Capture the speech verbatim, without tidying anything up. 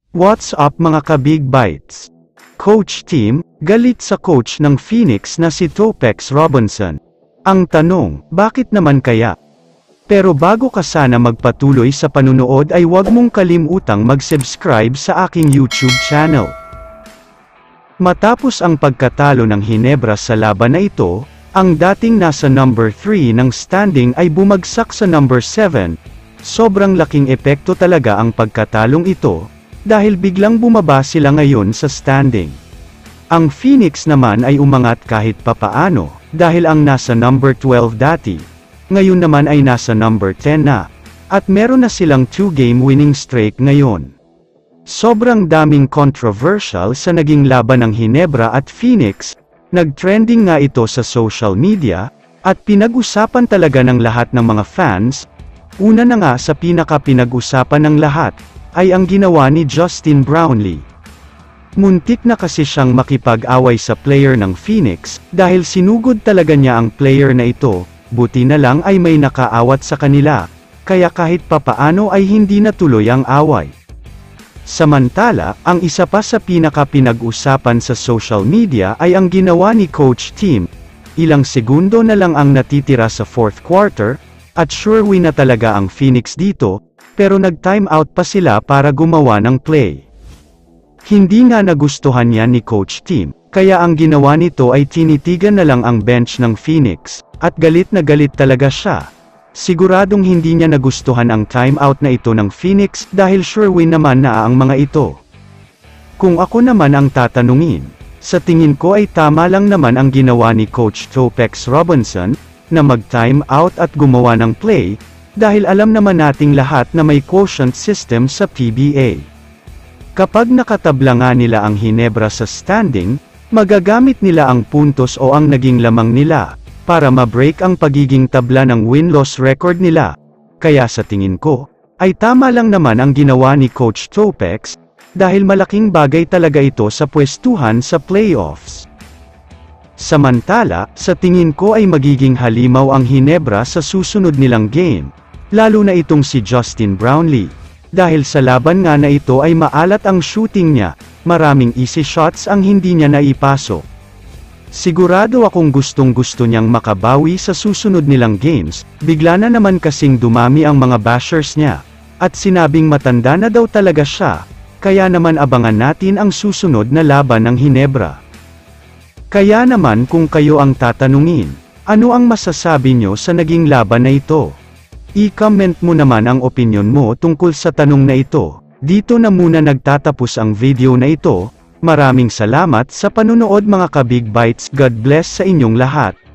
What's up mga ka-Big Bites? Coach team, galit sa coach ng Phoenix na si Topex Robinson. Ang tanong, bakit naman kaya? Pero bago ka sana magpatuloy sa panunood ay huwag mong kalimutang mag-subscribe sa aking YouTube channel. Matapos ang pagkatalo ng Ginebra sa laban na ito, ang dating nasa number three ng standing ay bumagsak sa number seven. Sobrang laking epekto talaga ang pagkatalong ito, dahil biglang bumaba sila ngayon sa standing. Ang Phoenix naman ay umangat kahit papaano, dahil ang nasa number twelve dati, ngayon naman ay nasa number ten na, at meron na silang two-game winning streak ngayon. Sobrang daming controversial sa naging laban ng Ginebra at Phoenix, nag-trending nga ito sa social media, at pinag-usapan talaga ng lahat ng mga fans. Una na nga sa pinaka-pinag-usapan ng lahat, ay ang ginawa ni Justin Brownlee. Muntik na kasi siyang makipag-away sa player ng Phoenix, dahil sinugod talaga niya ang player na ito, buti na lang ay may nakaawat sa kanila, kaya kahit papaano ay hindi natuloy ang away. Samantala, ang isa pa sa pinaka-pinag-usapan sa social media ay ang ginawa ni Coach Team. Ilang segundo na lang ang natitira sa fourth quarter, at sure win na talaga ang Phoenix dito, pero nag-time out pa sila para gumawa ng play. Hindi nga nagustuhan yan ni Coach Team, kaya ang ginawa nito ay tinitigan na lang ang bench ng Phoenix, at galit na galit talaga siya. Siguradong hindi niya nagustuhan ang time out na ito ng Phoenix dahil sure win naman na ang mga ito. Kung ako naman ang tatanungin, sa tingin ko ay tama lang naman ang ginawa ni Coach Topex Robinson, na mag-time out at gumawa ng play, dahil alam naman nating lahat na may quotient system sa P B A. Kapag nakatabla nga nila ang Ginebra sa standing, magagamit nila ang puntos o ang naging lamang nila, para ma-break ang pagiging tabla ng win-loss record nila. Kaya sa tingin ko, ay tama lang naman ang ginawa ni Coach Topex, dahil malaking bagay talaga ito sa pwestuhan sa playoffs. Samantala, sa tingin ko ay magiging halimaw ang Ginebra sa susunod nilang game, lalo na itong si Justin Brownlee. Dahil sa laban nga na ito ay maalat ang shooting niya, maraming easy shots ang hindi niya naipasok. Sigurado akong gustong gusto niyang makabawi sa susunod nilang games, bigla na naman kasing dumami ang mga bashers niya, at sinabing matanda na daw talaga siya, kaya naman abangan natin ang susunod na laban ng Ginebra. Kaya naman kung kayo ang tatanungin, ano ang masasabi nyo sa naging laban na ito? I-comment mo naman ang opinyon mo tungkol sa tanong na ito. Dito na muna nagtatapos ang video na ito. Maraming salamat sa panunood mga ka-Big Bites. God bless sa inyong lahat.